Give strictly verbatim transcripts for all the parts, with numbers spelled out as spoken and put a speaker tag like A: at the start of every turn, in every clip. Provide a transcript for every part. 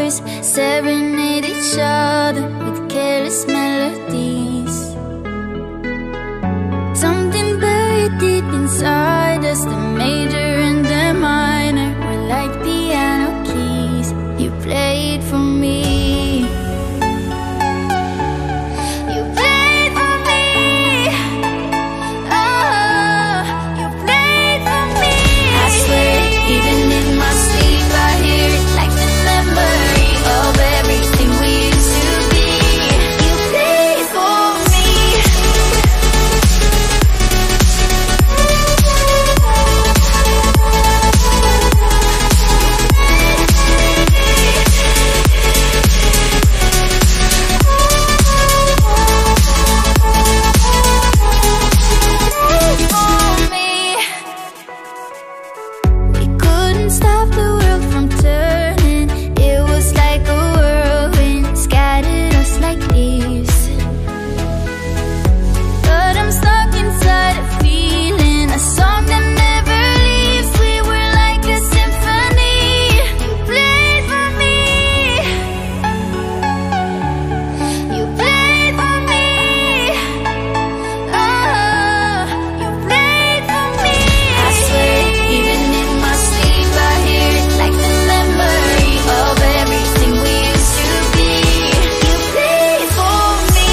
A: lovers serenade each other with careless melodies. Something buried deep inside us, the major and the minor were like piano keys. You played for me. You played for me. Oh, you played for me. I swear, even in my sleep, I hear it like the memory of everything we used to be. You played for me. Stop the world from turning. It was like a whirlwind, scattered us like leaves. But I'm stuck inside a feeling, a song that never leaves. We were like a symphony. You played for me. You played for me. Oh, you played for me. I swear, even in my sleep, I hear it like the memory of everything we used to be. You played for me.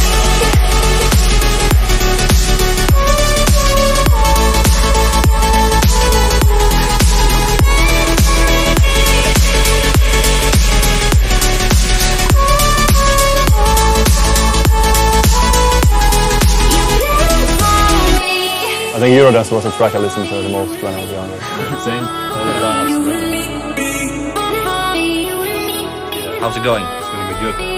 B: I think Eurodance was the track I listened to the most when I was younger.
C: Same. How's it going?
B: It's gonna be good.